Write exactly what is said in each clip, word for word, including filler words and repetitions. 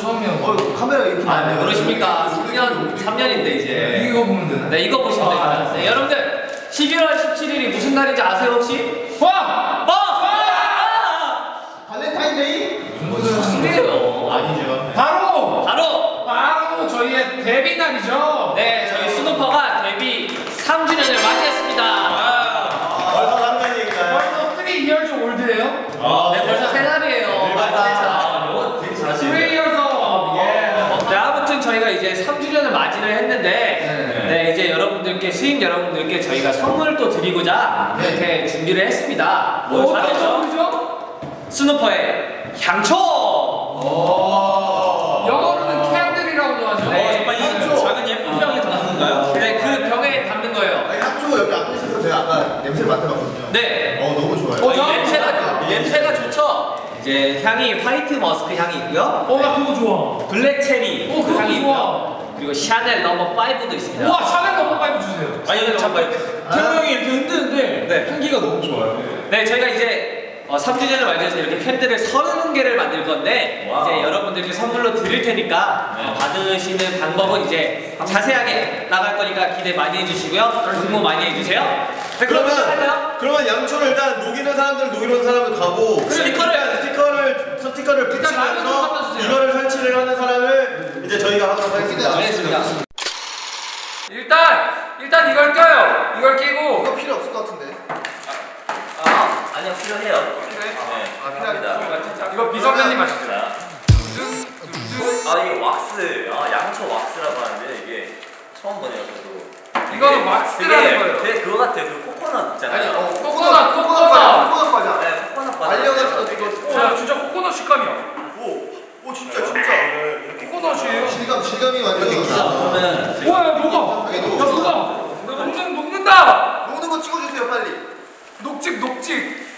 처음이야. 어, 카메라 이렇게. 아, 왜 그러십니까? 삼 년, 삼 년인데 이제. 이거 보면 되나? 네, 이거 보시면 됩니다. 네, 여러분들 십일월 십칠일이 무슨 날인지 아세요 혹시? 와! 뭐? 발렌타인데이? 무슨 일이에요? 아니죠. 바로! 바로! 바로 저희의 데뷔 날이죠. 네, 저희 스누퍼가 데뷔 삼 주년을 맞이했습니다. 아, 벌써 삼 년이니까요. 벌써 삼 years old예요? 아, 네, 벌써 세 살이에요. 맞다. 되게 삼 잘하시네. years old. 예. 어, 네, 아무튼 저희가 이제 삼 주년을 맞이를 했는데 네. 네, 이제 여러분들께 수익 여러분들께 저희가 선물을 또 드리고자 네. 이렇게 준비를 했습니다. 뭐 뭐 어떤 잘했죠? 선물이죠? 스누퍼의 향초! 영어로는 캔들이라고 하죠. 네. 어, 정말 이 향초. 작은 예쁜 병에 담는 건가요? 네, 그 병에 담는 거예요. 아니, 향초 여기 앞에 있어서 제가 아까 냄새를 맡아봤거든요. 네. 어, 너무 좋아요. 어, 이 나- 냄새가 냄새가 좋죠. 이제 향이 화이트 머스크 향이 있고요. 어, 나 그거 좋아. 블랙 체리 어, 그거 향이 좋아. 있고요. 그리고 샤넬 넘버 파이브도 있습니다. 와, 샤넬 넘버 파이브 주세요. 아니 근데 잠깐 태우 형이 이렇게 흔드는데 네. 향기가 너무 좋아요. 네, 저희가 이제 어, 삼 주년을 맞이해서 이렇게 캔들을 서른 개를 만들 건데 와우. 이제 여러분들께 선물로 드릴 테니까 네. 어, 받으시는 방법은 이제 자세하게 나갈 거니까 기대 많이 해주시고요. 응모 많이 해주세요. 네, 그럼 그러면 시작할까요? 그러면 양초를 일단 녹이는 사람들 녹이는 사람들 가고 스티커를- 스티커를 스티커를 일단 라면 좀 갖다 붙이면서 주세요. 이거를 설치를 하는 사람을 이제 저희가 하도록 하겠습니다. 알겠습니다. 일단 일단 이걸 껴요. 이걸 끼고 이거 필요 없을 것 같은데. 아 아니요 필요해요. 그래? 네 아, 필요합니다. 이거 비선배님 하시죠. 자, 아 이게 왁스, 아 양초 왁스라고 하는데 이게 처음 보네요 저도. 이거는 되게- 왁스라는 되게- 거예요. 되게 그거 같아요. 그 코코넛 있잖아요. 어, 코코넛, 코코넛. 코코넛 과자. 네 코코넛 바다. 알려가지고 이거. 야, 진짜 코코넛 식감이야. 오, 오 진짜 진짜. 코코넛이에요. 질감 질감이 완전. 그러면 와, 야, 녹아. 야, 녹아. 너 녹는 녹는다. 녹는 거 찍어주세요 빨리. 녹직 녹직.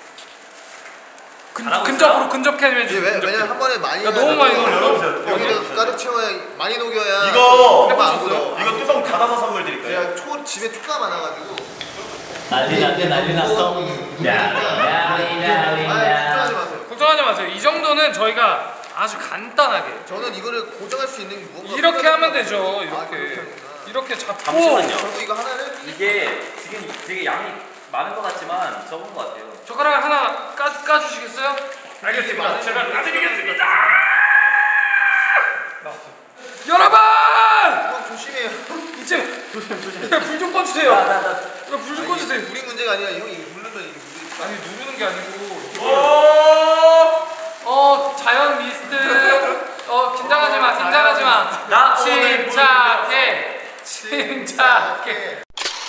근, 잘하고 근접으로 있어요? 근접해 이게 주세요. 왜 왜냐면 한 번에 많이. 야, 너무 많이 넣어. 여기다 가득 채워야 많이 녹여야. 이거 금방 안 굳어. 이거 뚜껑 닫아서 선물 드릴까요? 제가 초 집에 초가 많아가지고. 난리 났네 난리 났어. 야, 아, 난리 난리 걱정하지 나. 마세요. 걱정하지 마세요. 이 정도는 저희가 아주 간단하게 저는 이거를 고정할 수 있는 무언가. 이렇게 하면 되죠. 아, 이렇게 그렇게 하는구나. 이렇게 잡고. 잠시만요. 그리고 이거 하나를 이게 지금 되게 양이 많은 것 같지만 적은 것 같아요. 젓가락 하나 까 까주시겠어요? 알겠습니다. 제가 까드리겠습니다. 여러분! 어, 조심해요. 이제 불 좀 꺼주세요. 나, 나, 나. 이거 불 좀 꺼주세요. 우리 문제가 아니라 형이 누르면 이게 물이. 아니 누르는 게 아니고. 어, 어 자연 미스트. 어 긴장하지 마, 긴장하지 마. 나 침착해, 침착해.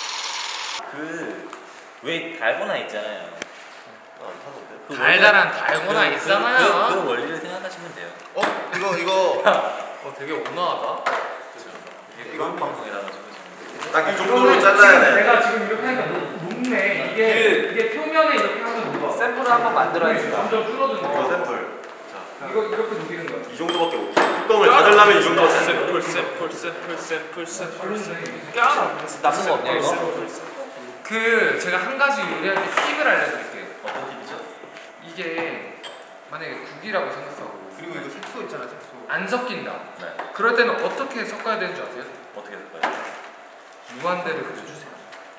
그 왜 달고나 있잖아요. 그 달달한 원리- 달고나 그- 있잖아요. 그, 그, 그 원리를 생각하시면 돼요. 어 이거 이거 어 되게 온화하다. 이게 그런 방송이라서 지금. 딱 이 정도로 잘라야 돼. 내가 지금 이렇게 하니까 녹- 녹네. 이게 이게 표면에 이렇게 하면 녹아. 샘플을 한번 만들어야지. 점점 줄어드는 이거 거. 샘플. 이거 이렇게 녹이는 거야. 이 정도밖에 못. 뚜껑을 닫으려면 이 정도밖에 안 돼. 샘플 샘플 샘플 샘플 샘플 샘플. 나쁜 거 없냐 이거? 그 제가 한 가지 요리할 때 팁을 알려드릴게요. 어떤 팁이죠? 이게 만약에 국이라고 생각하고 그리고 이거 색소 있잖아 색소. 안 섞인다. 네. 그럴 때는 어떻게 섞어야 되는지 아세요? 어떻게 될까요? 무한대를 그려주세요.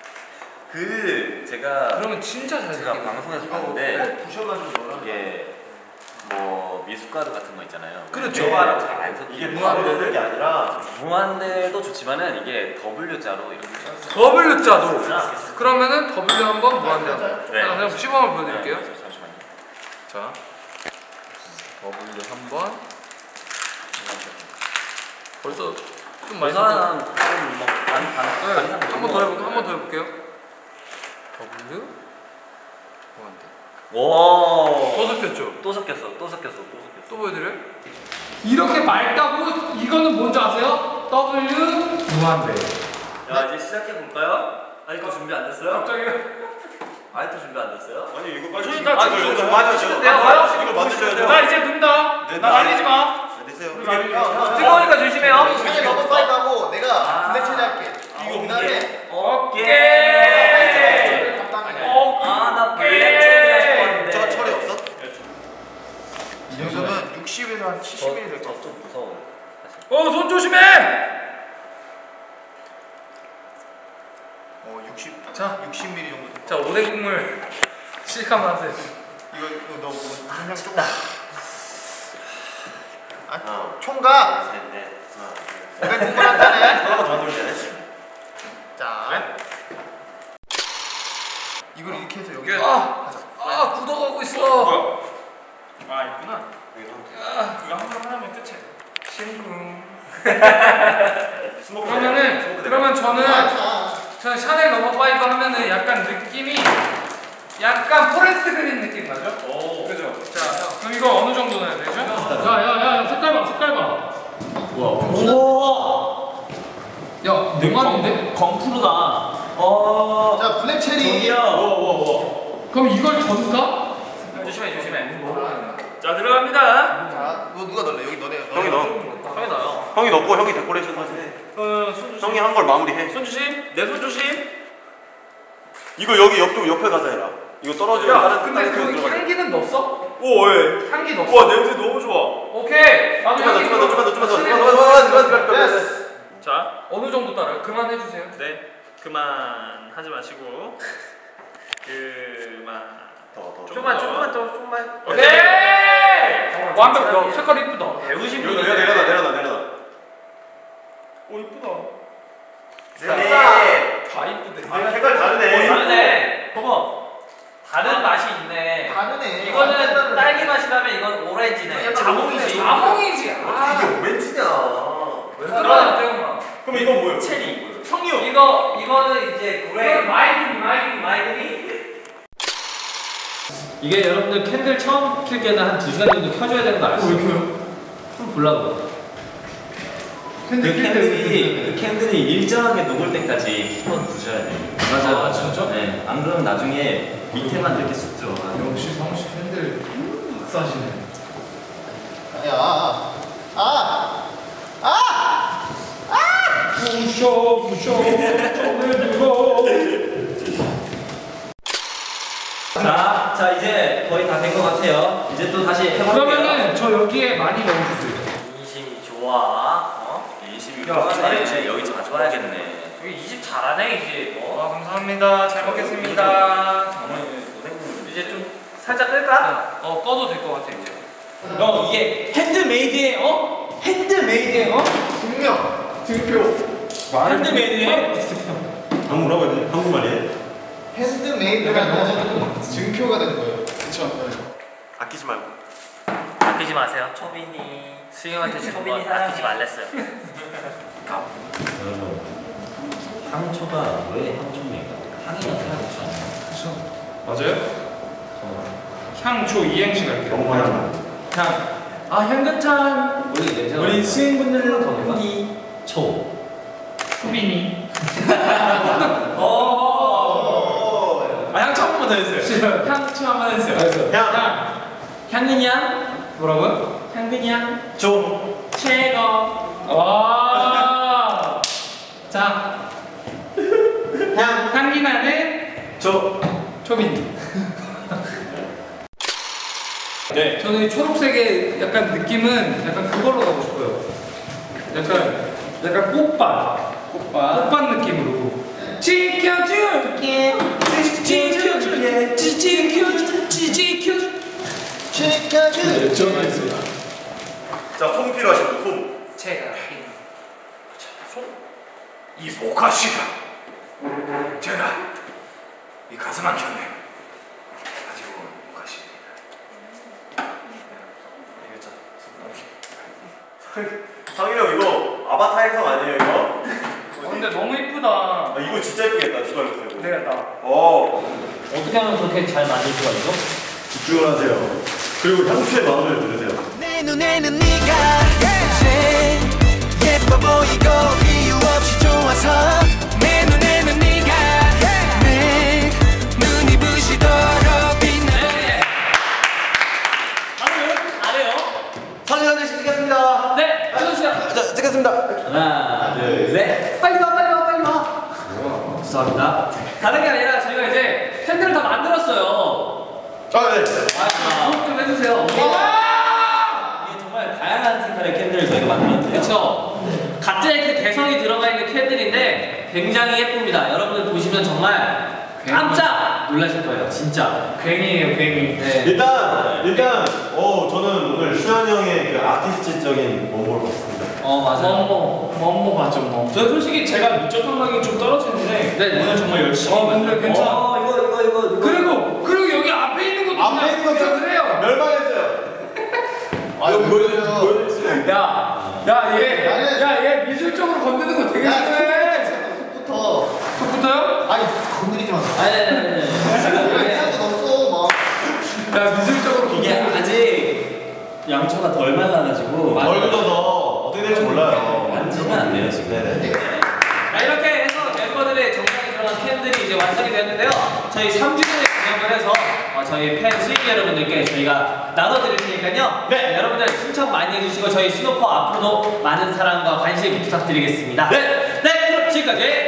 그 제가 그러면 진짜 잘 제가 섞이는 방송에서 어, 봤는데 부셔가지고 넣어라. 이게 뭐 미숫가루 같은 거 있잖아요. 그렇죠. 잘안 섞이고 이게 무한대는 게 아니라 무한대도 좋지만은 이게 W자로 이렇게 W자도. 그러면은 W 한번 무한대 한번. 네. 자, 그냥 시범을 보여드릴게요. 네, 잠시만요. 자, W 한번. 벌써 좀 많이 벌써 섞여. 한뭐반반 네, 한번 더 해볼게요. 한번 더 해볼게요. W 무한대. 오. 또 섞였죠? 또 섞였어. 또 섞였어. 또 섞였어. 또 보여드려요? 이렇게 맑다고 이거는 뭔지 아세요? W 무한대. 야 이제 시작해 볼까요? 아직도 준비 안 됐어요? 갑자기 아직도 준비 안 됐어요? 아니 이거 빨리 저희가 아, 지금 이거 이거 만드셔야 돼요. 만드시면 이거 만드셔야 돼요. 나 이제 눈다. 네, 나 네. 말리지 마. 되세요. 뜨거우니까 조심해요. 샤넬 넘버 파이브 하고 아. 내가 블랙 체리 할게. 이거 그다음에 오케이. 어, 아나 블랙 체리 할 저 건데. 철이 없어? 이 정도면 육십 육십에서 한 칠십 밀리미터 될 것 같아. 좀 무서워요. 어, 손 조심해! 어 육십. 자. 육십 밀리미터 정도. 될 것 자, 오뎅 국물 실감 하세요. 같아. 이거 이거 너 그냥 조금. 아 총각. 셋, 넷, 하나, 둘, 오백 국물 한다네. 하나만 더 누르면 되네. 자. 이걸 이렇게 해서 여기. 아, 하자. 아, 굳어가고 있어. 아 있구나. 그거 한 번 하면 끝이야. 신궁. 스모크 그러면은, 스모크 그러면 저는, 자. 저는 샤넬 넘버 파이브 하면은 약간 느낌이 약간 포레스트 그린 느낌 나죠? 오. 그죠. 자, 그럼 이거 어느 정도 넣어야 되죠? 야, 야, 야, 색깔 봐, 색깔 봐. 우와. 야, 농안인데? 검푸르다. 어. 자 블랙 체리. 저기요. 그럼 이걸 전까? 조심해 조심해. 자 들어갑니다. 자, 너 누가 넣을래? 여기 너네. 형이 넣어. 형이 나요. 형이 넣고 형이 데코레이션 하지. 어, 손 조심. 형이 한 걸 마무리해. 손 조심. 내 손 조심. 이거 여기 옆쪽 옆에 가서 해라. 이거 떨어지면 야, 다른 근데 다른 데 그 들어가. 향기는 넣었어? 오 예. 향기 넣었어? 와 냄새 너무 좋아. 오케이. 나도 좀만 더, 향기 좀만 더, 좀만 더, 좀만 더, 샤넬 좀만 더, 넣었어. 좀만 더, 좀만 더, 좀만 더. 예스. 자, 어느 정도 따라요? 그만해주세요. 네 그만 하지 마시고 그만. 더, 더. 조금만 조금만 더 조금만. 오케이! 완벽. 야, 색깔 이쁘다. 배우신 이거 분이. 내려 내려놔 내려놔 내려놔. 오 이쁘다. 네. 다 이쁘대. 아 색깔 다르네. 다르네. 봐봐. 다른 맛이 있네. 다르네. 이거는 딸기 맛이라면 이건 오렌지네. 자몽이지. 자몽이지. 어떻게 아, 이게 오렌지냐? 왜 그러냐, 태용아. 그럼 이건 뭐예요? 체리. 성유. 이거 이거는 이제 그레이. 이건 마이드니, 마이드니. 마이들이. 이게 여러분들 캔들 처음 킬 때는 한 두 시간 정도 켜줘야 되는 거 아시죠? 왜 켜요? 좀 보려고. 그 캔들이 그 캔들이 일정하게 녹을 때까지 한번 두셔야 돼요. 맞아요. 아, 진짜? 네. 안 그러면 나중에 밑에만 이렇게 쑥 들어가. 역시 성우씨 팬들 박사시네. 야. 아. 아. 부셔, 부셔, 정을 들어. 자, 자 이제 거의 다 된 것 같아요. 이제 또 다시 해볼게요. 그러면은 저 여기에 많이 넣어주세요. 인심이 좋아. 어? 이십이 야, 분 잘했지. 여기 자주 와야겠네. 여기 이십 잘하네 이제. 와, 어? 감사합니다. 잘 먹겠습니다. 이제 좀 살짝 끌까? 어, 꺼도 될 것 같아, 이제. 어 이게 핸드메이드의 어? 핸드메이드의 어? 증명. 증표. 핸드메이드의 한국 뭐라고 해야 돼? 한국말이에요? 핸드메이드가 증표가 되는 거예요. 그렇죠. 아끼지 말고. 아끼지 마세요. 초빈이. 수영한테 주는 초빈이 건 아끼지 말랬어요. 여러분 향초가 왜 향초입니까? 향이라서 향초. 맞아요? 향초 이행시가 이렇게. 너무 많이 하면. 향. 아 향긋한 우리 냄새. 우리 스윙분들은 더 내가. 초. 초빈이. 어. 아, 향초 한 번 더 해주세요. 향초 한 번 해주세요. 향. 향근양. 뭐라고요? 향근양. 조. 최고. 와. 자. 향. 향기 나는 조. 초빈. 네. 저는 이 초록색의 약간 느낌은 약간 그걸로 가고 싶어요. 약간 약간 꽃밭. 꽃밭. 꽃밭 느낌으로. 지켜줄게. 지켜줄게. 지켜줄게. 지켜줄게. 치카즈. 전화 있어요. 자, 솜 필요하신 분, 솜. 제가 이 모카씨가 제가 이 가슴 한 켠에 가지고 온 모카씨입니다. 상일 형 이거 아바타 행성 아니에요 이거? 어, 근데 너무 이쁘다. 아, 이거 진짜 예쁘겠다. 누가 이랬어요? 네, 나. 어. 어떻게 하면 그렇게 잘 만들 수가 있어? 집중을 하세요. 그리고 향수의 마음을 들으세요. 내 눈에는 네가 제일 예뻐 보이고 이유 없이 좋아서 내 눈에는 네가 내 눈이 부시도록 빛나네. 방금 잘해요. 사진 한 장씩 찍겠습니다. 네, 찍어주세요. 자, 찍겠습니다. 하나, 둘, 셋. 빨리 와, 빨리 와, 빨리 와. 죄송합니다. 다른 게 아니라 저희가 이제 팬들을 다 만들었어요. 아, 네. 아, 구독 좀 해주세요. 이게 정말 그렇죠. 각자 이렇게 개성이 들어가 있는 캔들인데 굉장히 예쁩니다. 여러분들 보시면 정말 깜짝 놀라실 거예요. 진짜. 괜히예요, 괜히. 네. 일단 일단 어 저는 오늘 수현 형의 그 아티스트적인 원고를 봤습니다. 어 맞아요. 멈모, 멈모 맞죠, 뭐. 저 솔직히 제가 미적 감각이 좀 떨어지는데 네. 오늘 정말 열심히. 어, 근데 괜찮아. 어, 이거 이거 이거 이거. 그리고, 그리고 여기 앞에 있는 것도 앞에 있는 거 그냥 그래요. 멸망했어요. 아, 이거 보여주세요. 야, 야, 얘, 나는- 야, 얘 미술적으로 건드는 거 되게 싫어해. 속부터. 속부터요? 아니, 건드리지 마세요. 아니 아니 아니. 아니. 지금 네. 이거 넣었어, 막. 야, 미술적으로 이게 건드는 거. 아직 양초가 덜 말라가지고 덜 굳어서 어떻게 될지 몰라요. 만지면 안 돼요 지금. 네네. 자, 이렇게 해서 멤버들의 정상에 들어간 캔들이 이제 완성이 되었는데요. 저희 삼 주년을 기념을 해서 어, 저희 팬 수익 여러분들께 저희가 나눠드릴 테니까요. 네. 여러분들 신청 많이 해주시고 저희 스노퍼 앞으로도 많은 사랑과 관심 부탁드리겠습니다. 네, 네, 그럼 지금까지